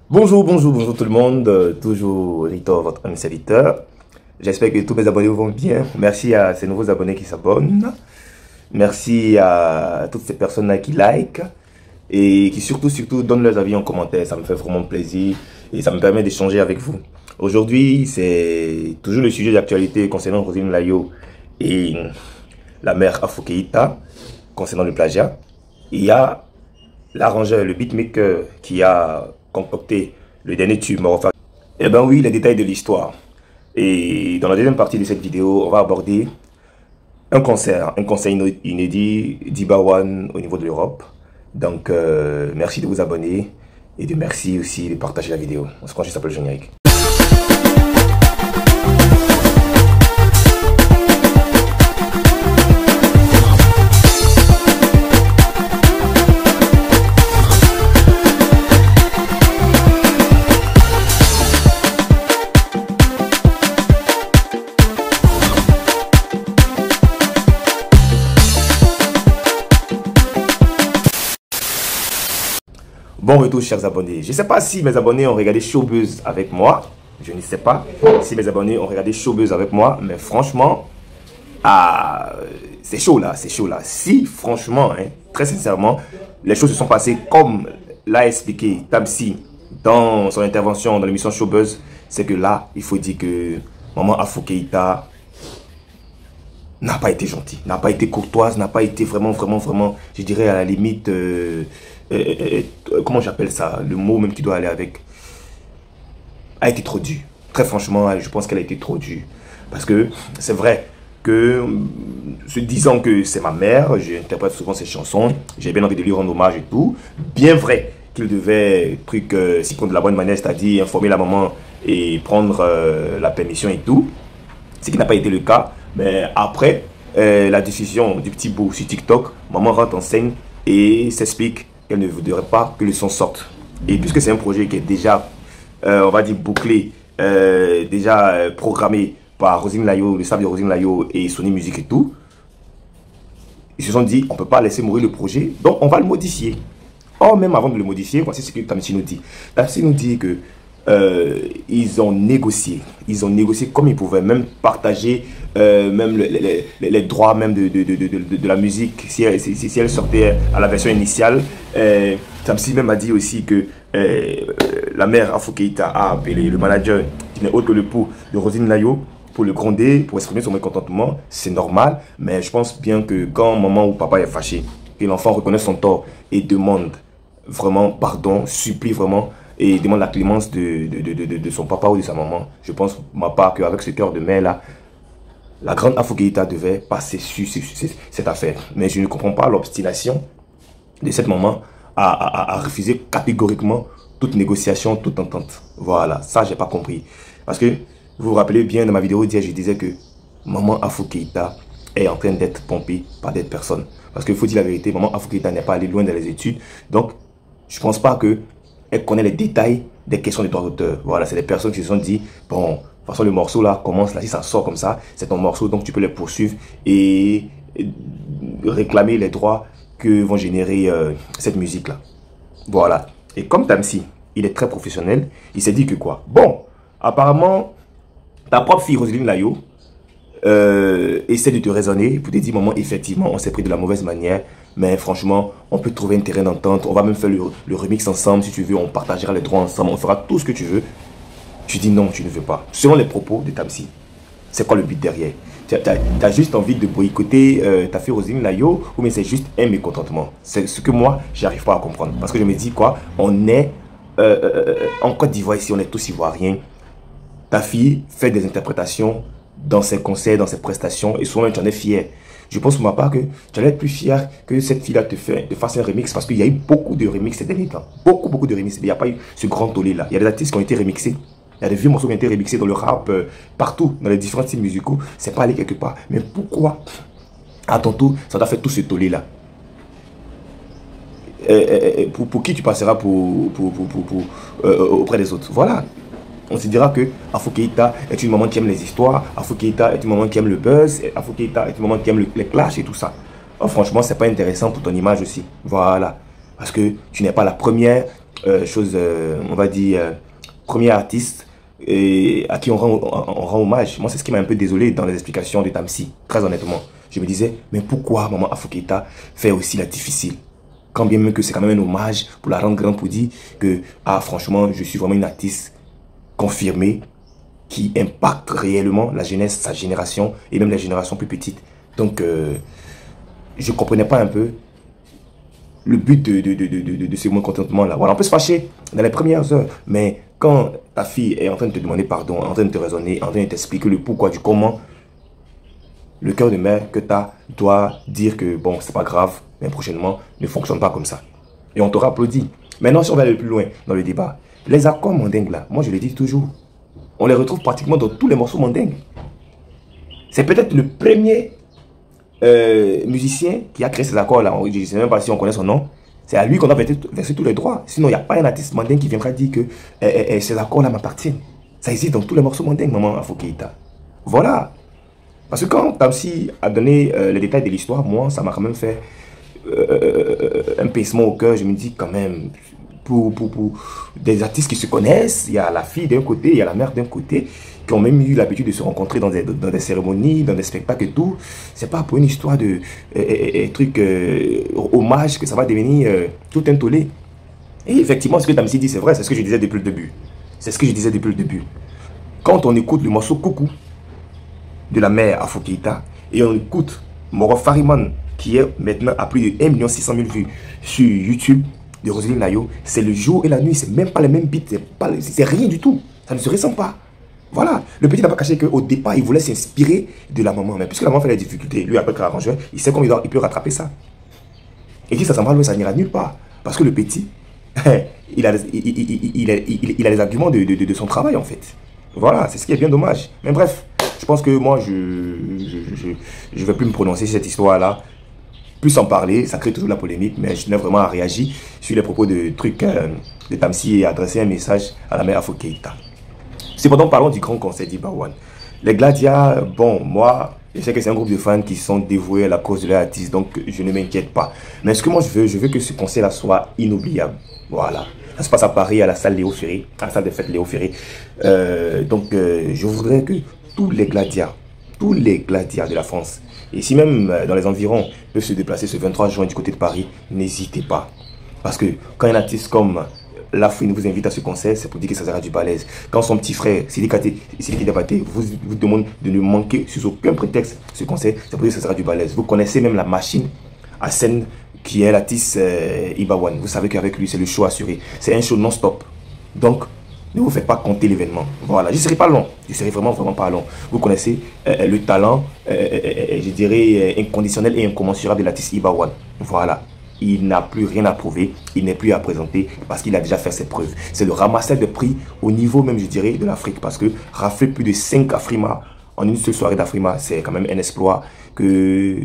Bonjour, bonjour, bonjour tout le monde. Toujours Rito, votre ami serviteur. J'espère que tous mes abonnés vont bien. Merci à ces nouveaux abonnés qui s'abonnent. Merci à toutes ces personnes-là qui like et qui surtout donnent leurs avis en commentaire. Ça me fait vraiment plaisir et ça me permet d'échanger avec vous. Aujourd'hui, c'est toujours le sujet d'actualité concernant Roselyne Layo et la mère Afo Keïta concernant le plagiat. Il y a l'arrangeur, le beatmaker qui a concocté le dernier tube Morofa. Eh ben oui, les détails de l'histoire. Et dans la deuxième partie de cette vidéo, on va aborder un concert inédit d'Ibawan au niveau de l'Europe. Donc, merci de vous abonner et merci aussi de partager la vidéo. On se prend juste après le générique. Bon retour chers abonnés. Je ne sais pas si mes abonnés ont regardé Showbuzz avec moi. Je ne sais pas si mes abonnés ont regardé Showbuzz avec moi. Mais franchement, c'est chaud là, c'est chaud là. Si franchement, très sincèrement, les choses se sont passées comme l'a expliqué Tamsi dans son intervention dans l'émission Showbuzz, c'est que là, il faut dire que Maman Afo Keïta n'a pas été gentille, n'a pas été courtoise, n'a pas été vraiment, je dirais à la limite... comment j'appelle ça, le mot même qui doit aller avec, a été trop dur. Très franchement, je pense qu'elle a été trop dure. Parce que c'est vrai que, se disant que c'est ma mère, j'interprète souvent ses chansons, j'ai bien envie de lui rendre hommage et tout. Bien vrai qu'il devait s'y prendre de la bonne manière, c'est-à-dire informer la maman et prendre la permission et tout. Ce qui n'a pas été le cas. Mais après la décision du petit bout sur TikTok, maman rentre en scène et s'explique qu'elle ne voudrait pas que le son sorte. Et puisque c'est un projet qui est déjà, on va dire, bouclé, déjà programmé par Roselyne Layo, le staff de Roselyne Layo et Sony Music et tout, ils se sont dit, on ne peut pas laisser mourir le projet, donc on va le modifier. Or, même avant de le modifier, voici ce que Tamsi nous dit. Tamsi nous dit que ils ont négocié comme ils pouvaient, même partager même les droits même de la musique si elle sortait à la version initiale. Tamsi même a dit aussi que la mère Afo Keïta a appelé le manager qui n'est autre que le pou de Roselyne Layo pour le gronder, pour exprimer son mécontentement. C'est normal, mais je pense bien que quand maman ou papa est fâché, que l'enfant reconnaît son tort et demande vraiment pardon, supplie vraiment et demande la clémence de son papa ou de sa maman. Je pense, pour ma part, qu'avec ce cœur de mère là, la grande Afo Keïta devait passer sur cette affaire. Mais je ne comprends pas l'obstination de cette maman à refuser catégoriquement toute négociation, toute entente. Voilà, ça j'ai pas compris. Parce que, vous vous rappelez bien, dans ma vidéo d'hier, je disais que maman Afo Keïta est en train d'être pompée par des personnes. Parce qu'il faut dire la vérité, maman Afo Keïta n'est pas allée loin dans les études. Donc, je pense pas que elle connaît les détails des questions de droit d'auteur. Voilà, c'est des personnes qui se sont dit, bon, de toute façon, le morceau là commence, là, si ça sort comme ça, c'est ton morceau, donc tu peux les poursuivre et réclamer les droits que vont générer cette musique là. Voilà. Et comme Tamsi, il est très professionnel, il s'est dit que quoi? Bon, apparemment, ta propre fille Roselyne Layo essaie de te raisonner pour te dire, maman, effectivement, on s'est pris de la mauvaise manière. Mais franchement, on peut trouver un terrain d'entente. On va même faire le remix ensemble si tu veux. On partagera les droits ensemble. On fera tout ce que tu veux. Tu dis non, tu ne veux pas. Selon les propos de Tamsi, c'est quoi le but derrière? Tu as juste envie de boycotter ta fille Roselyne Layo ou bien c'est juste un mécontentement? C'est ce que moi, j'arrive pas à comprendre. Parce que je me dis quoi? On est en Côte d'Ivoire ici, on est tous ivoiriens. Ta fille fait des interprétations dans ses concerts, dans ses prestations et souvent tu en es fier. Je pense pour ma part que tu allais être plus fier que cette fille-là te fasse un remix parce qu'il y a eu beaucoup de remix ces derniers temps. Beaucoup de remix. Il n'y a pas eu ce grand tollé-là. Il y a des artistes qui ont été remixés. Il y a des vieux morceaux qui ont été remixés dans le rap, partout, dans les différents styles musicaux. C'est pas allé quelque part. Mais pourquoi, à ton tour, ça t'a fait tout ce tollé-là? Pour qui tu passeras auprès des autres? Voilà. On se dira que Afo Keïta est une maman qui aime les histoires, Afo Keïta est une maman qui aime le buzz, Afo Keïta est une maman qui aime les clashs et tout ça. Oh, franchement, c'est pas intéressant pour ton image aussi. Voilà. Parce que tu n'es pas la première on va dire, premier artiste et à qui on rend hommage. Moi, c'est ce qui m'a un peu désolé dans les explications de Tamsi, très honnêtement. Je me disais, mais pourquoi Maman Afro Keita fait aussi la difficile? Quand bien même que c'est quand même un hommage pour la rendre grande, pour dire que, ah, franchement, je suis vraiment une artiste confirmée qui impacte réellement la jeunesse, sa génération et même les générations plus petites. Donc, je ne comprenais pas un peu le but de ce mécontentement-là. Voilà, on peut se fâcher dans les premières heures, mais quand ta fille est en train de te demander pardon, en train de te raisonner, en train de t'expliquer le pourquoi du comment, le cœur de mère que tu as doit dire que bon, c'est pas grave, mais prochainement, ne fonctionne pas comme ça. Et on t'aura applaudi. Maintenant, si on va aller plus loin dans le débat, les accords mandingues là, moi je le dis toujours, on les retrouve pratiquement dans tous les morceaux mandingues. C'est peut-être le premier musicien qui a créé ces accords-là. Je ne sais même pas si on connaît son nom. C'est à lui qu'on a versé tous les droits. Sinon, il n'y a pas un artiste mandingue qui viendra dire que ces accords-là m'appartiennent. Ça existe dans tous les morceaux mandingues, Maman Afro Keita. Voilà. Parce que quand Tamsi a donné les détails de l'histoire, moi, ça m'a quand même fait un pincement au cœur. Je me dis quand même, pour des artistes qui se connaissent, il y a la fille d'un côté, il y a la mère d'un côté, qui ont même eu l'habitude de se rencontrer dans des cérémonies, dans des spectacles et tout. C'est pas pour une histoire de truc hommage que ça va devenir tout un tollé. Et effectivement, ce que Tamsi dit, c'est vrai, c'est ce que je disais depuis le début. C'est ce que je disais depuis le début. Quand on écoute le morceau Coucou de la mère Afro Keita et on écoute Moro Fariman qui est maintenant à plus de 1 600 000 vues sur YouTube de Roseline Nayo, c'est le jour et la nuit, c'est même pas les mêmes beats, c'est rien du tout, ça ne se ressent pas. Voilà, le petit n'a pas caché qu'au départ il voulait s'inspirer de la maman, mais puisque la maman fait les difficultés, lui après qu'il a arrangé, il sait comment il peut rattraper ça. Et si ça s'en va loin, ça n'ira nulle part, parce que le petit, il a les arguments de son travail en fait. Voilà, c'est ce qui est bien dommage. Mais bref, je pense que moi, je ne vais plus me prononcer sur cette histoire-là. Plus en parler, ça crée toujours la polémique, mais je tenais vraiment à réagir sur les propos de trucs de Tamsi et adresser un message à la mère Afro Keita. Cependant, parlons du grand concert d'Ibawan. Les Gladias, bon, moi, je sais que c'est un groupe de fans qui sont dévoués à la cause de leur artiste, donc je ne m'inquiète pas. Mais ce que moi je veux que ce concert-là soit inoubliable. Voilà. Ça se passe à Paris, à la salle Léo Ferré, à la salle de fête Léo Ferré. Je voudrais que tous les gladias de la France, et si même dans les environs, peuvent se déplacer ce 23 juin du côté de Paris, n'hésitez pas. Parce que quand un artiste comme Lafouine vous invite à ce concert, c'est pour dire que ça sera du balèze. Quand son petit frère, Sidi Diabaté, vous demande de ne manquer sur aucun prétexte ce concert, c'est pour dire que ça sera du balèze. Vous connaissez même la machine à scène qui est l'artiste Ibawan. Vous savez qu'avec lui, c'est le show assuré. C'est un show non-stop. Donc, ne vous faites pas compter l'événement. Voilà, je ne serai pas long. Je serai vraiment pas long. Vous connaissez le talent, je dirais, inconditionnel et incommensurable de l'artiste Ibawan. Voilà. Il n'a plus rien à prouver, il n'est plus à présenter parce qu'il a déjà fait ses preuves. C'est le ramasseur de prix au niveau même, je dirais, de l'Afrique. Parce que rafler plus de 5 Afrima en une seule soirée d'Afrima, c'est quand même un exploit que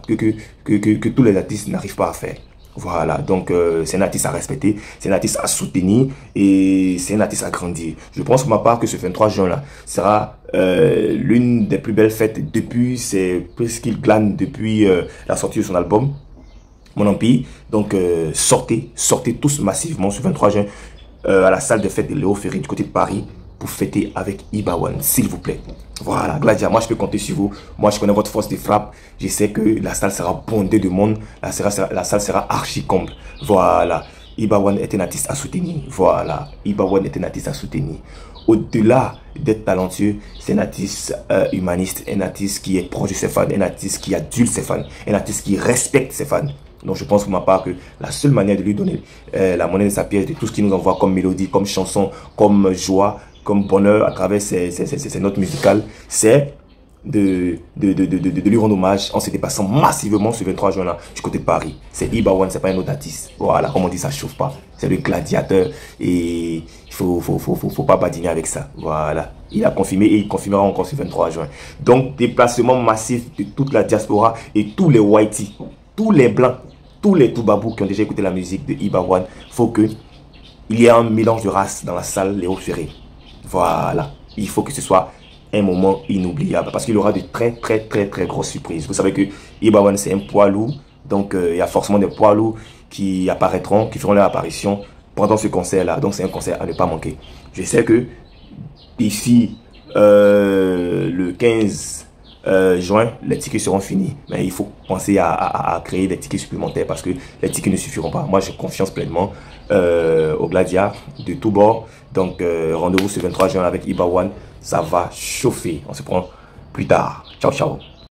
tous les artistes n'arrivent pas à faire. Voilà, donc c'est un artiste à respecter, c'est un artiste à soutenir et c'est un artiste à grandir. Je pense pour ma part que ce 23 juin-là sera l'une des plus belles fêtes depuis ses prises qu'il glane depuis la sortie de son album, Mon Empire. Donc sortez tous massivement ce 23 juin à la salle de fête de Léo Ferré du côté de Paris pour fêter avec Ibawan, s'il vous plaît. Voilà, Gladia, moi je peux compter sur vous. Moi je connais votre force de frappe. Je sais que la salle sera bondée de monde. La salle sera archi comble. Voilà, Ibawan est un artiste à soutenir. Voilà, Ibawan est un artiste à soutenir. Au-delà d'être talentueux, c'est un artiste humaniste, un artiste qui est proche de ses fans, un artiste qui adulte ses fans, un artiste qui respecte ses fans. Donc je pense pour ma part que la seule manière de lui donner la monnaie de sa pièce, de tout ce qu'il nous envoie comme mélodie, comme chanson, comme joie, comme bonheur à travers ses notes musicales, c'est de lui rendre hommage en se dépassant massivement ce 23 juin là du côté de Paris. C'est Ibawan, c'est pas un autre artiste. Voilà, comme on dit, ça chauffe pas. C'est le gladiateur et il faut pas badiner avec ça. Voilà, il a confirmé et il confirmera encore ce 23 juin. Donc déplacement massif de toute la diaspora et tous les Whitey, tous les blancs, tous les Toubabou qui ont déjà écouté la musique de Ibawan. Faut que il y ait un mélange de races dans la salle Léo Ferré. Voilà, il faut que ce soit un moment inoubliable parce qu'il y aura de très grosses surprises. Vous savez que Ibawan c'est un poids lourd, donc il y a forcément des poids lourds qui apparaîtront, qui feront leur apparition pendant ce concert-là. Donc, c'est un concert à ne pas manquer. Je sais que d'ici le 15 juin, les tickets seront finis. Mais il faut penser à créer des tickets supplémentaires parce que les tickets ne suffiront pas. Moi, j'ai confiance pleinement au Gladia de tous bords. Donc, rendez-vous ce 23 juin avec Iba One. Ça va chauffer. On se prend plus tard. Ciao, ciao.